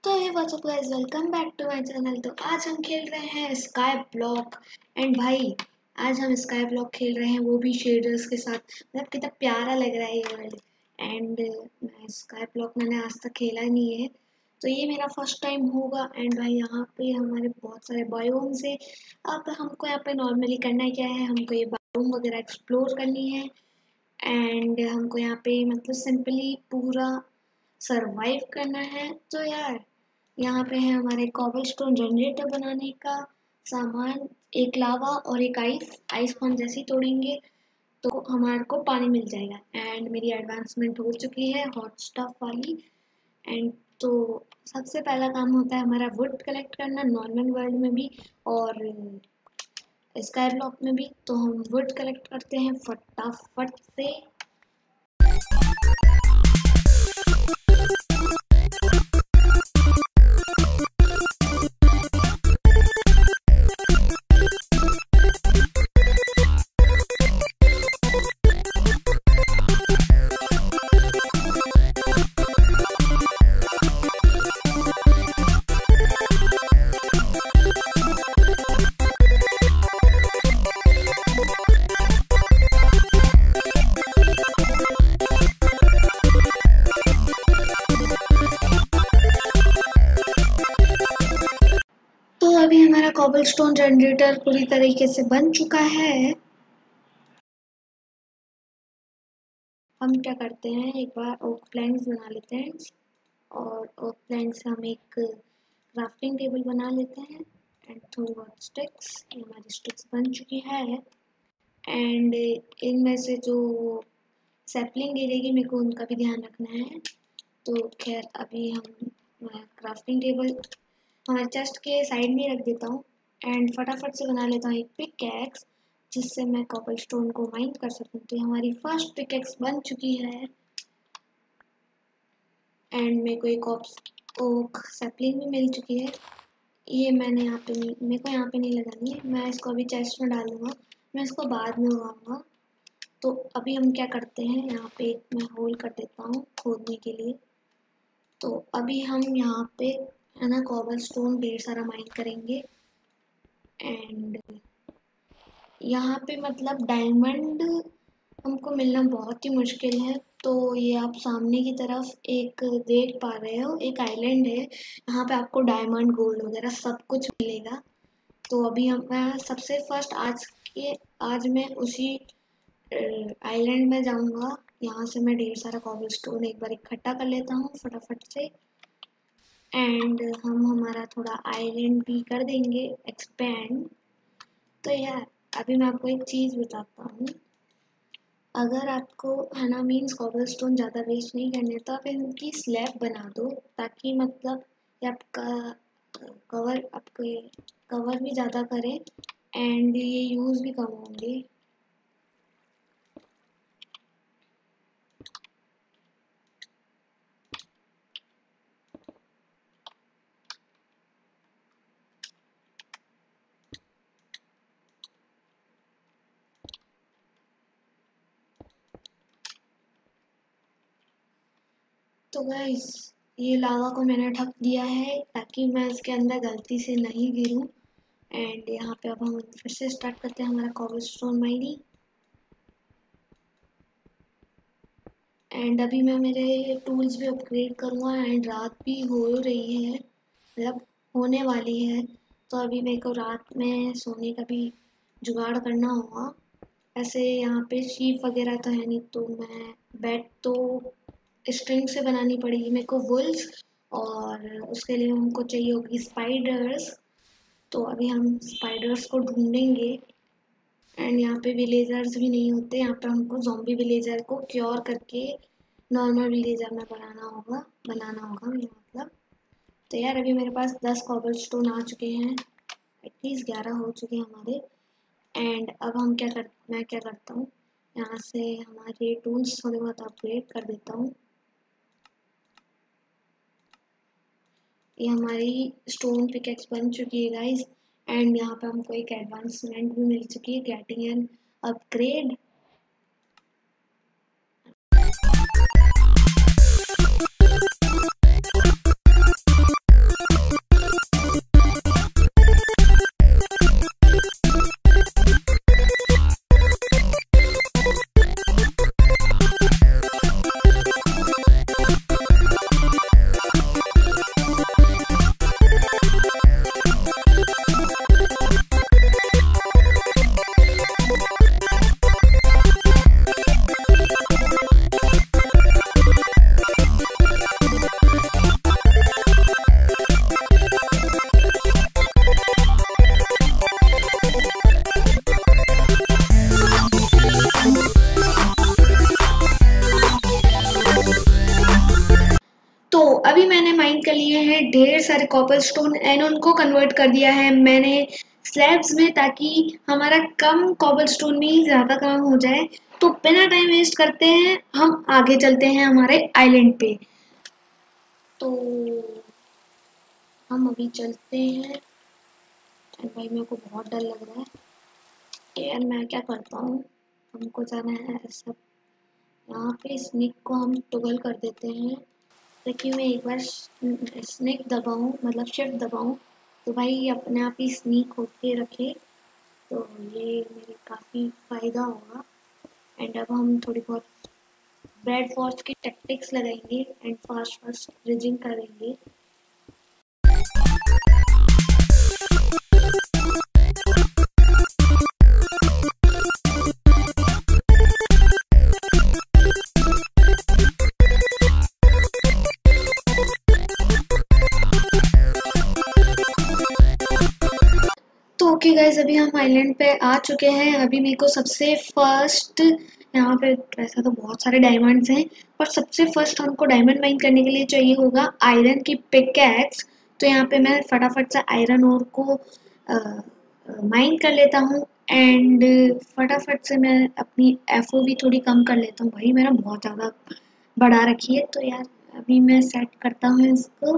तो ये what's up guys, welcome back to my channel. तो आज हम खेल रहे हैं स्काई ब्लॉक। एंड भाई, आज हम स्काई ब्लॉक खेल रहे हैं, वो भी शेडर्स के साथ। मतलब कितना प्यारा लग रहा है ये वर्ल्ड। एंड मैं स्काई ब्लॉक मैंने आज तक खेला ही नहीं है, तो ये मेरा फर्स्ट टाइम होगा। एंड भाई, यहाँ पे हमारे बहुत सारे बायोम्स है। अब हमको यहाँ पे नॉर्मली करना क्या है, हमको ये बायोम वगैरह एक्सप्लोर करनी है। एंड हमको यहाँ पे मतलब सिंपली पूरा सरवाइव करना है। तो यार, यहाँ पे है हमारे कॉबलस्टोन जनरेटर बनाने का सामान, एक लावा और एक आइस। आइस को हम जैसे ही तोड़ेंगे तो हमारे को पानी मिल जाएगा। एंड मेरी एडवांसमेंट हो चुकी है हॉट स्टफ वाली। एंड तो सबसे पहला काम होता है हमारा वुड कलेक्ट करना, नॉर्मल वर्ल्ड में भी और स्काई ब्लॉक में भी। तो हम वुड कलेक्ट करते हैं फटाफट से। तो अभी हमारा कॉबलस्टोन जनरेटर पूरी तरीके से बन चुका है। हम क्या करते हैं, एक बार ओक प्लैंक्स बना लेते हैं और ओक प्लैंक से हम एक क्राफ्टिंग टेबल बना लेते हैं। एंड थोड़ी बहुत स्टिक्स, ये हमारी स्टिक्स बन चुकी है। एंड इनमें से जो सैपलिंग गिरेगी मेरे को उनका भी ध्यान रखना है। तो खैर, अभी हम क्राफ्टिंग टेबल हमारे चेस्ट के साइड में रख देता हूँ। एंड फटाफट से बना लेता हूँ एक पिकैक्स, जिससे मैं कॉबलस्टोन को माइन कर सकूँ। तो हमारी फर्स्ट पिकैक्स बन चुकी है। एंड मेरे को एक ओक सैपलिंग भी मिल चुकी है। ये मैंने यहाँ पे नहीं, मेरे को यहाँ पे नहीं लगानी है, मैं इसको अभी चेस्ट में डालूंगा, मैं इसको बाद में उगाऊंगा। तो अभी हम क्या करते हैं, यहाँ पे एक मैं होल कर देता हूँ खोदने के लिए। तो अभी हम यहाँ पे है ना कॉबलस्टोन ढेर सारा माइन करेंगे। एंड यहाँ पे मतलब डायमंड हमको मिलना बहुत ही मुश्किल है। तो ये आप सामने की तरफ एक देख पा रहे हो, एक आइलैंड है, यहाँ पे आपको डायमंड गोल्ड वगैरह सब कुछ मिलेगा। तो अभी हम मैं सबसे फर्स्ट आज मैं उसी आइलैंड में जाऊंगा। यहाँ से मैं ढेर सारा कॉबलस्टोन एक बार इकट्ठा कर लेता हूँ फटाफट से। एंड हम हमारा थोड़ा आइलैंड भी कर देंगे एक्सपेंड। तो यार, अभी मैं आपको एक चीज़ बताता हूँ। अगर आपको है ना मीन्स कॉबलस्टोन ज़्यादा वेस्ट नहीं करने, तो आप इनकी स्लैब बना दो, ताकि मतलब ये आपका आपके कवर भी ज़्यादा करें एंड ये यूज़ भी कम होंगे। तो गाइस, ये लावा को मैंने ढक दिया है ताकि मैं इसके अंदर गलती से नहीं गिरूं। एंड यहाँ पे अब हम फिर से स्टार्ट करते हैं हमारा कॉबलस्टोन माइनिंग। एंड अभी मैं मेरे टूल्स भी अपग्रेड करूँगा। एंड रात भी हो रही है, मतलब होने वाली है। तो अभी मेरे को रात में सोने का भी जुगाड़ करना होगा। ऐसे यहाँ पे शीप वगैरह तो है नहीं, तो मैं बेड तो स्ट्रिंग से बनानी पड़ेगी मेरे को, वुल्स। और उसके लिए हमको चाहिए होगी स्पाइडर्स। तो अभी हम स्पाइडर्स को ढूंढेंगे। एंड यहाँ पे विलेजर्स भी नहीं होते, यहाँ पे हमको ज़ॉम्बी विलेजर को क्योर करके नॉर्मल विलेजर में बनाना होगा मेरा मतलब। तो यार, अभी मेरे पास 10 कॉबलस्टोन आ चुके हैं, एटलीस्ट 11 हो चुके हैं हमारे। एंड अब मैं क्या करता हूँ, यहाँ से हमारे टूल्स थोड़े बहुत अपग्रेड कर देता हूँ। ये हमारी स्टोन पिकेक्स बन चुकी है गाइस। एंड यहाँ पे हमको एक एडवांसमेंट भी मिल चुकी है, गेटिंग एन अपग्रेड। ढेर सारे कॉपर स्टोन एंड उनको कन्वर्ट कर दिया है मैंने स्लैब्स में, ताकि हमारा कम कॉपर स्टोन में ही ज़्यादा काम हो जाए। तो बिना टाइम वेस्ट करते हैं हम आगे चलते हैं हमारे आइलैंड पे। तो हम अभी चलते हैं। भाई मेरे को बहुत डर लग रहा है यार, मैं क्या करता हूँ, हमको जाना है सब। यहाँ पे स्नेक को हम टॉगल कर देते हैं, ताकि मैं एक बार स्नेक दबाऊँ, मतलब शिफ्ट दबाऊँ तो भाई अपने आप ही स्नीक होके रखे। तो ये मेरे काफ़ी फ़ायदा होगा। एंड अब हम थोड़ी बहुत ब्रेड फॉर्स की टैक्टिक्स लगाएंगे एंड फास्ट फास्ट ब्रिजिंग करेंगे। तो ओके गाइज, अभी हम आइलैंड पे आ चुके हैं। अभी मेरे को सबसे फर्स्ट यहाँ पे, वैसे तो बहुत सारे डायमंड्स हैं, पर सबसे फर्स्ट हमको डायमंड माइन करने के लिए चाहिए होगा आयरन की पिकैक्स। तो यहाँ पे मैं फटाफट से आयरन ओर को माइन कर लेता हूँ एंड फटाफट से मैं अपनी एफओवी थोड़ी कम कर लेता हूँ। भाई मेरा बहुत ज़्यादा बढ़ा रखी है, तो यार अभी मैं सेट करता हूँ इसको।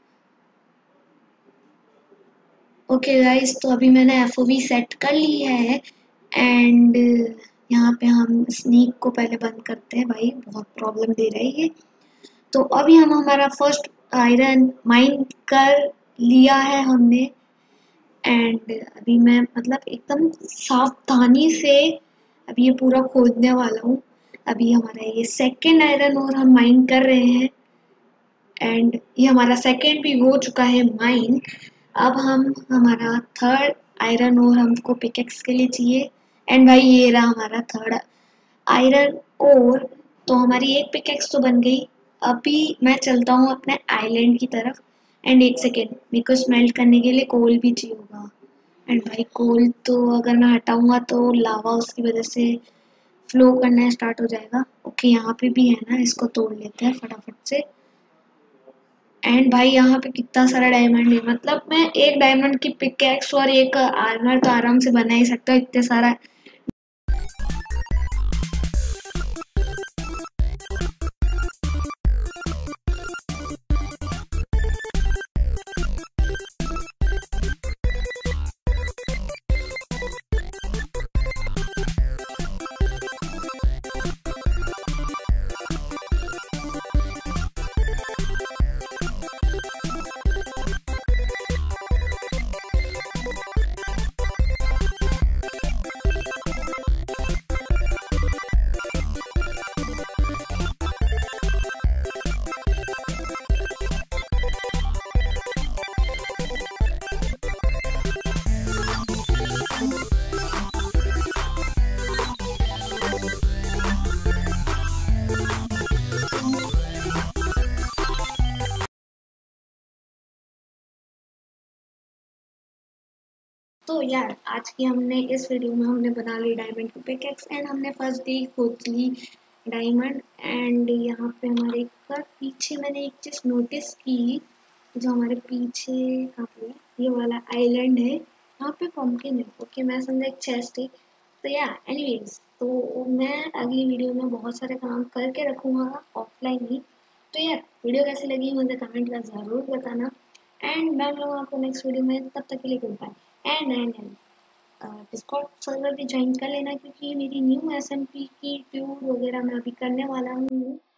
ओके गाइस, तो अभी मैंने एफओवी सेट कर ली है एंड यहाँ पे हम स्नीक को पहले बंद करते हैं, भाई बहुत प्रॉब्लम दे रही है। तो अभी हम हमारा फर्स्ट आयरन माइन कर लिया है हमने एंड अभी मैं मतलब एकदम सावधानी से अभी ये पूरा खोदने वाला हूँ। अभी हमारा ये सेकंड आयरन और हम माइन कर रहे हैं एंड ये हमारा सेकंड भी हो चुका है माइन। अब हम हमारा थर्ड आयरन और हमको पिकेक्स के लिए चाहिए एंड भाई ये रहा हमारा थर्ड आयरन और। तो हमारी एक पिकेक्स तो बन गई। अभी मैं चलता हूँ अपने आइलैंड की तरफ एंड एक सेकेंड, मेरे को स्मेल्ट करने के लिए कोल भी चाहिए होगा। एंड भाई कोल तो अगर मैं हटाऊंगा तो लावा उसकी वजह से फ्लो करना स्टार्ट हो जाएगा। ओके यहाँ पे भी है ना, इसको तोड़ लेते हैं फटाफट से। एंड भाई यहाँ पे कितना सारा डायमंड है, मतलब मैं एक डायमंड की पिकैक्स और एक आर्मर तो आराम से बना ही सकता हूँ, इतने सारा। तो यार आज की हमने इस वीडियो में हमने बना ली डायमंड की पिकेक्स एंड हमने फर्स्ट डे खोद ली डायमंड। एंड यहाँ पे हमारे पर पीछे मैंने एक चीज़ नोटिस की, जो हमारे पीछे कहाँ पे है, ये वाला आइलैंड है, यहाँ पे पम्पकिन है। ओके मैं समझा एक चेस्ट है। तो या एनीवेज, तो मैं अगली वीडियो में बहुत सारे काम करके रखूँगा ऑफलाइन ही। तो यार वीडियो कैसी लगी मुझे कमेंट कर ज़रूर बताना एंड मैं मिलूँगा आपको नेक्स्ट वीडियो में, तब तक के लिए good bye. And Discord server भी ज्वाइन कर लेना, क्योंकि मेरी न्यू एसएमपी की ट्यूब वगैरह मैं अभी करने वाला हूँ।